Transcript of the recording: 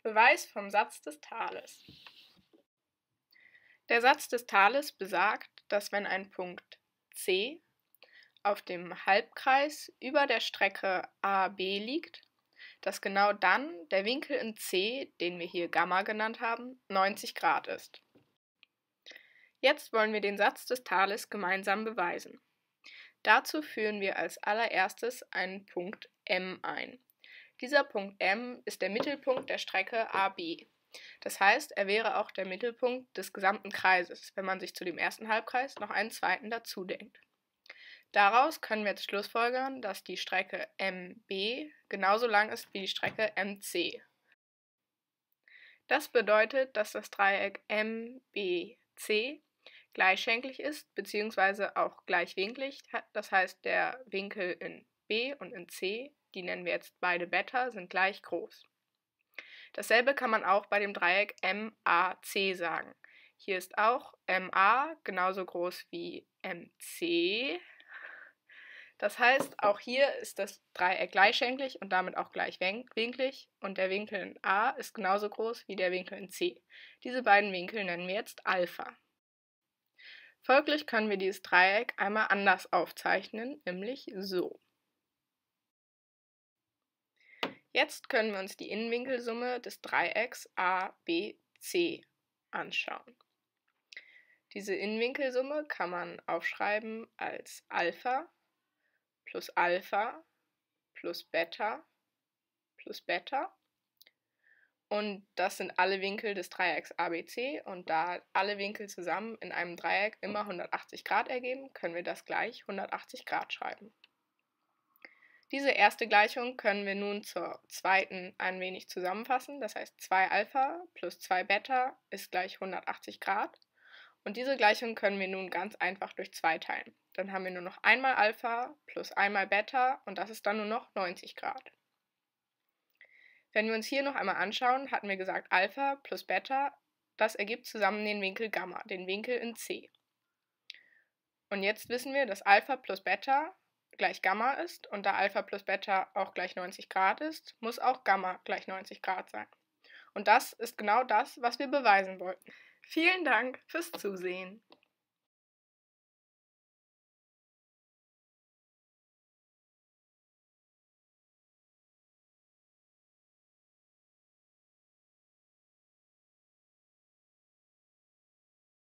Beweis vom Satz des Tales. Der Satz des Tales besagt, dass wenn ein Punkt C auf dem Halbkreis über der Strecke AB liegt, dass genau dann der Winkel in C, den wir hier Gamma genannt haben, 90 Grad ist. Jetzt wollen wir den Satz des Tales gemeinsam beweisen. Dazu führen wir als allererstes einen Punkt M ein. Dieser Punkt M ist der Mittelpunkt der Strecke AB. Das heißt, er wäre auch der Mittelpunkt des gesamten Kreises, wenn man sich zu dem ersten Halbkreis noch einen zweiten dazu denkt. Daraus können wir jetzt schlussfolgern, dass die Strecke MB genauso lang ist wie die Strecke MC. Das bedeutet, dass das Dreieck MBC gleichschenklig ist bzw. auch gleichwinklig, das heißt, der Winkel in B und in C, die nennen wir jetzt beide Beta, sind gleich groß. Dasselbe kann man auch bei dem Dreieck MAC sagen. Hier ist auch MA genauso groß wie MC. Das heißt, auch hier ist das Dreieck gleichschenklig und damit auch gleichwinklig und der Winkel in A ist genauso groß wie der Winkel in C. Diese beiden Winkel nennen wir jetzt Alpha. Folglich können wir dieses Dreieck einmal anders aufzeichnen, nämlich so. Jetzt können wir uns die Innenwinkelsumme des Dreiecks ABC anschauen. Diese Innenwinkelsumme kann man aufschreiben als Alpha plus Alpha plus Beta plus Beta. Und das sind alle Winkel des Dreiecks ABC und da alle Winkel zusammen in einem Dreieck immer 180 Grad ergeben, können wir das gleich 180 Grad schreiben. Diese erste Gleichung können wir nun zur zweiten ein wenig zusammenfassen, das heißt 2 Alpha plus 2 Beta ist gleich 180 Grad. Und diese Gleichung können wir nun ganz einfach durch 2 teilen. Dann haben wir nur noch einmal Alpha plus einmal Beta und das ist dann nur noch 90 Grad. Wenn wir uns hier noch einmal anschauen, hatten wir gesagt Alpha plus Beta, das ergibt zusammen den Winkel Gamma, den Winkel in C. Und jetzt wissen wir, dass Alpha plus Beta gleich Gamma ist und da Alpha plus Beta auch gleich 90 Grad ist, muss auch Gamma gleich 90 Grad sein. Und das ist genau das, was wir beweisen wollten. Vielen Dank fürs Zusehen.